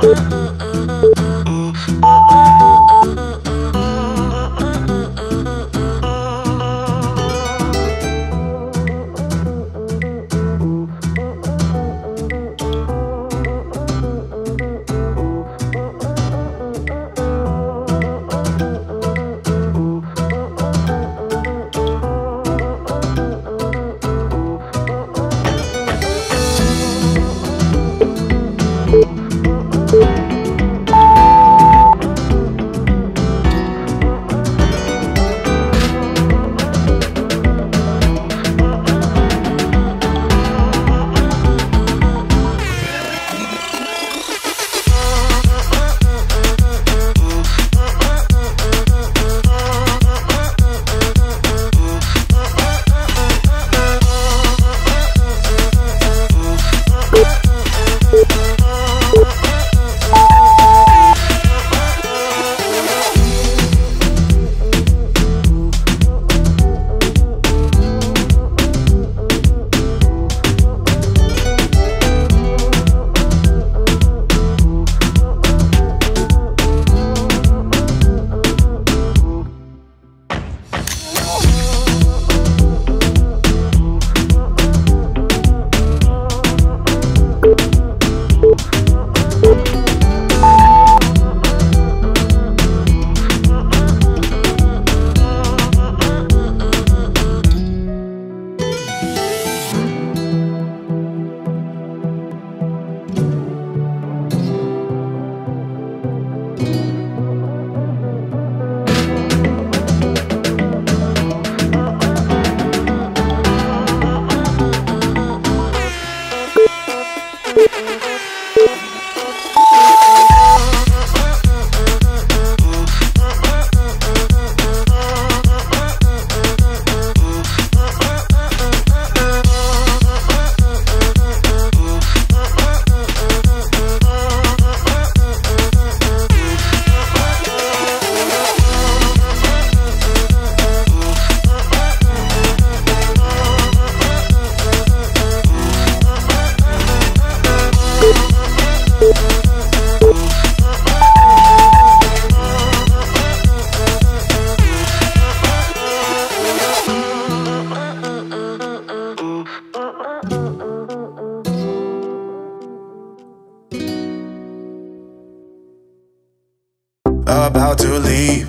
About to leave,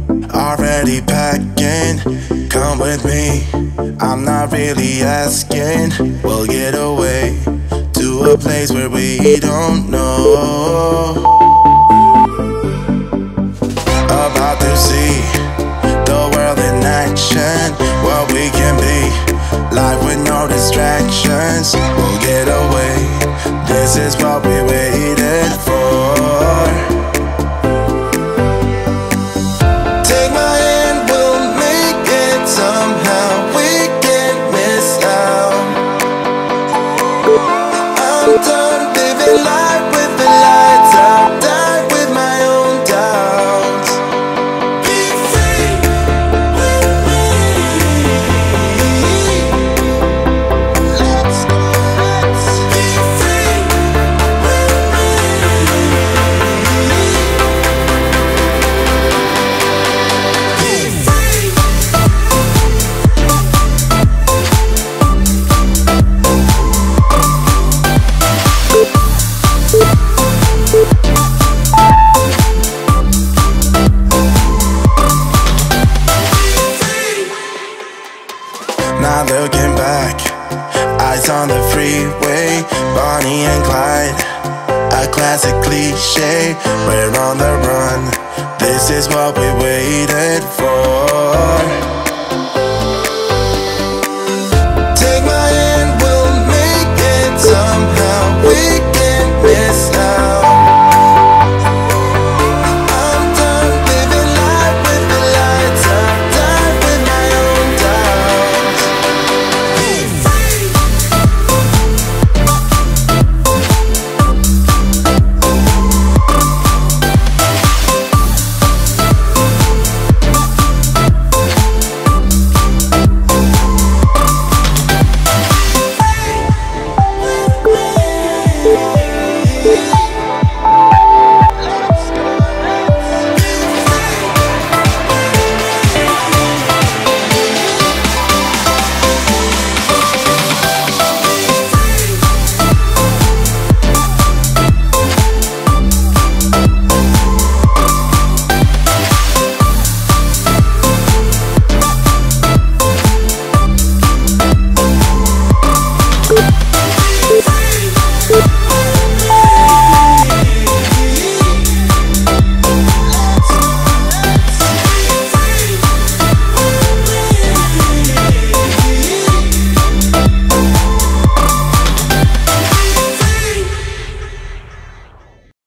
already packing. Come with me, I'm not really asking. We'll get away to a place where we don't know. About to see the world in action, what we can be, life with no distractions. We'll get away, this is what we waited for. Not looking back, eyes on the freeway, Bonnie and Clyde, a classic cliche. We're on the run, this is what we waited for. Take my hand, we'll make it somehow. We can't miss out. I'm done living life with the lights up, died with my own doubts. Be free.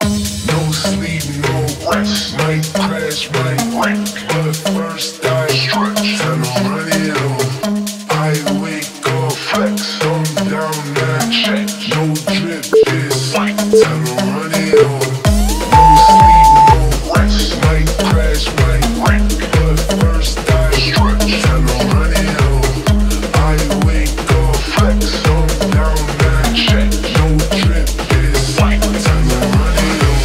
No sleep, no rest. Might crash, might wreck. But first I stretch. Time to run it on. I wake up, flex. Thumb down and check. No drip, this time to run it on. No sleep, no rest. Might crash, might wreck. But first I stretch. Time to run it on. I wake up, flex. Thumb down and check. No drip, this time to run it on.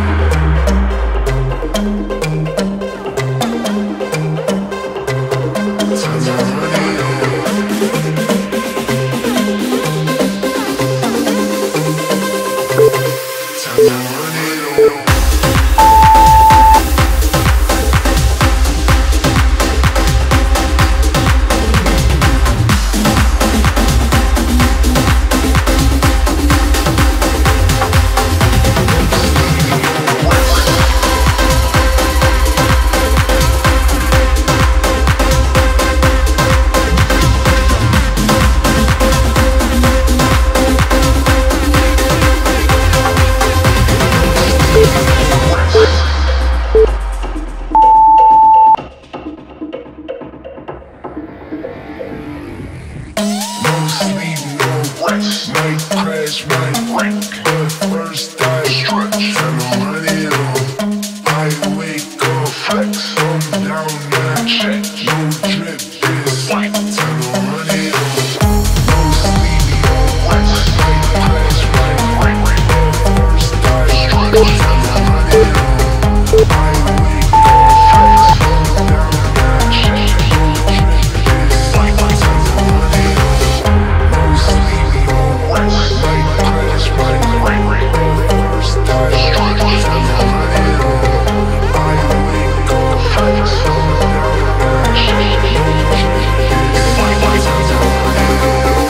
Might crash, might wreck. But first I stretch. Time to run it on. I wake up, flex. Thumb down and check. No drip, this time to run it on. No sleep, no rest. Might crash, might wreck. But first I stretch. Time to run it on. I wake up, flex. Thumb down and check. No drip, this time to run it on. No sleep, no rest. Might crash, might wreck. First I stretch. Time to run it on. I wake up, flex. Thumb down and check. No drip, this time to run it on.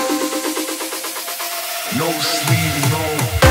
No sleep, no.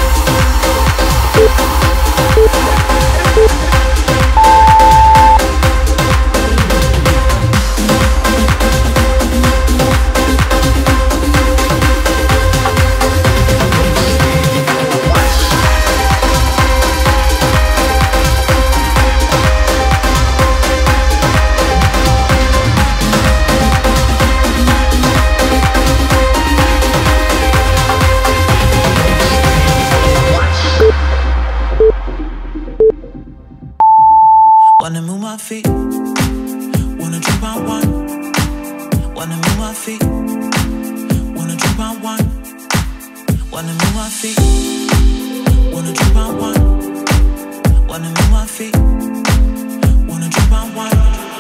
Wanna move my feet, wanna drink my wine. Wanna move my feet, wanna drink my wine. Wanna move my feet, wanna drink my wine. Wanna move my feet, wanna drink my wine.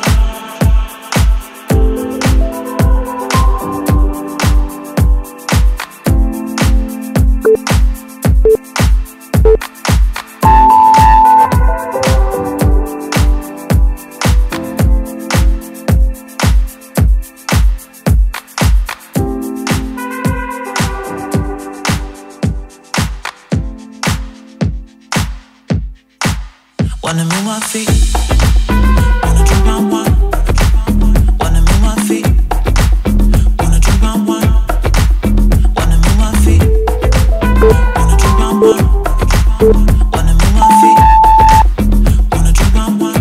Wanna move my feet, wanna drink my wine. Wanna move my feet, wanna drink my wine. Wanna move my feet, wanna drink my wine. Wanna move my feet, wanna drink my wine.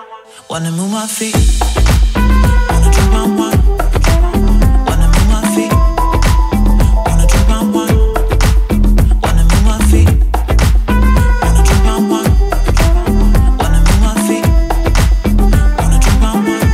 Wanna move my feet, wanna drink my wine. Wanna move my feet, wanna drink my wine. Wanna move my feet, wanna drink my wine. Wanna move my feet, wanna drink my wine.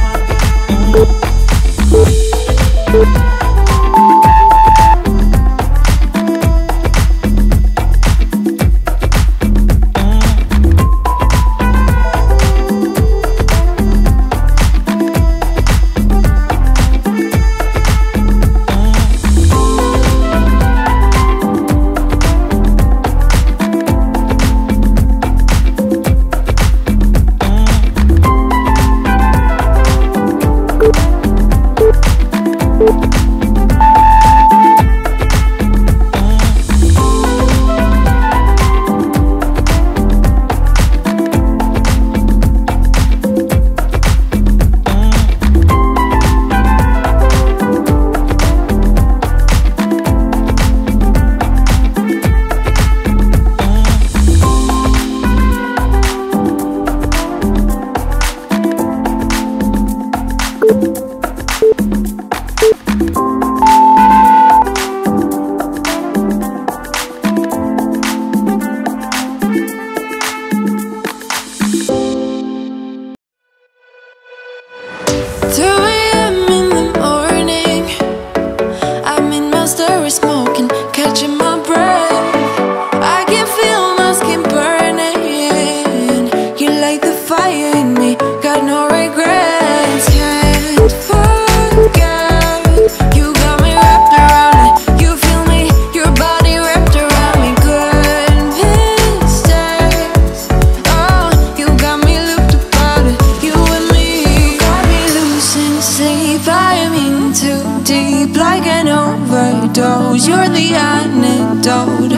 You're the antidote.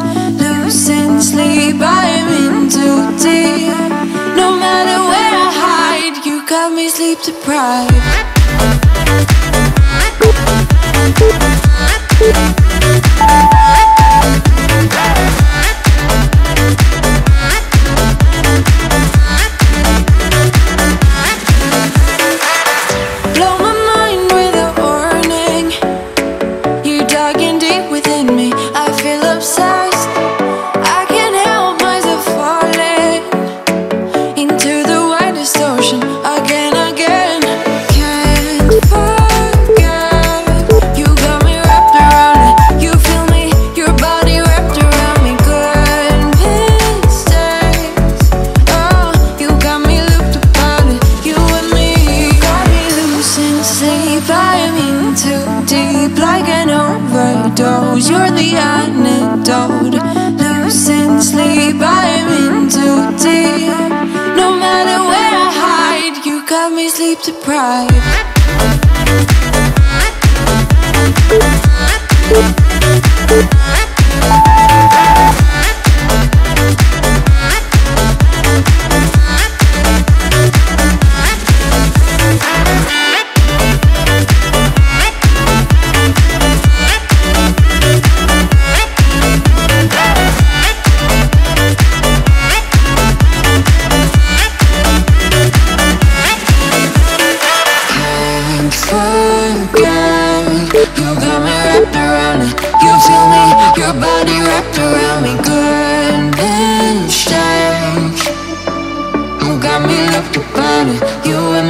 Losing sleep, I'm in too deep. No matter where I hide, you got me sleep deprived. Blow my mind with a warning. You dug in deep within me. I feel obsessed. I can't help myself falling into the widest ocean again, again. Can't forget. You got me wrapped around it. You feel me, your body wrapped around me. Good mistakes. Oh, you got me looped about it. You and me, you got me losing sleep. I'm in too deep, like an overdose. You're the antidote. Losing sleep, I'm in too deep. No matter where I hide, you got me sleep deprived. You got me wrapped around it. You feel me, your body wrapped around me. Good mistakes. You got me looked about it. You